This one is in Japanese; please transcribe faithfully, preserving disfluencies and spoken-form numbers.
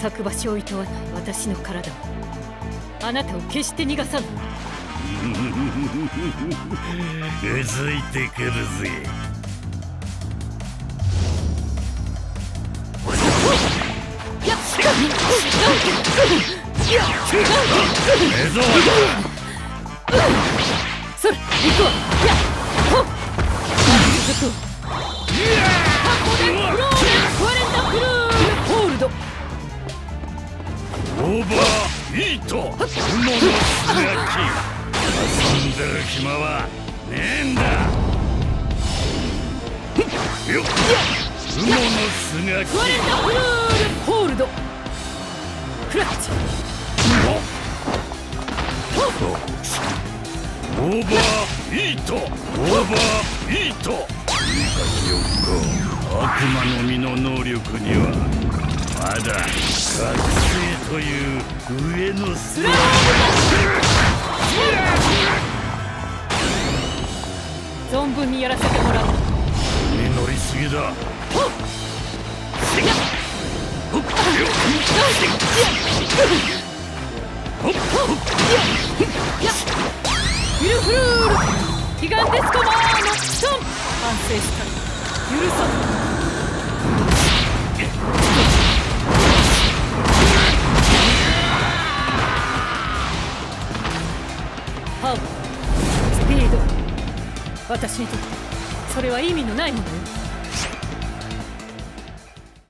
咲く場所を厭わない私の体はあなたを決して逃がさない。 うずいてくるぜ。 やっそれ行くわ。やっほっ続く。タコでフローレン割れたフルーホールドオーバーヒート。雲のすがき遊んでる暇はねえんだ。よっ雲のすがき割れたフルーホールドクラッチオーバーヒートオーバーヒート。いいかしよっか。悪魔の実の能力にはまだ覚醒という上のスラー存分にやらせてもらう。 に乗りすぎだ。 ウィルフルールギガンテスコマーのション反省した許さない。パワースピード私にとってそれは意味のないものよ。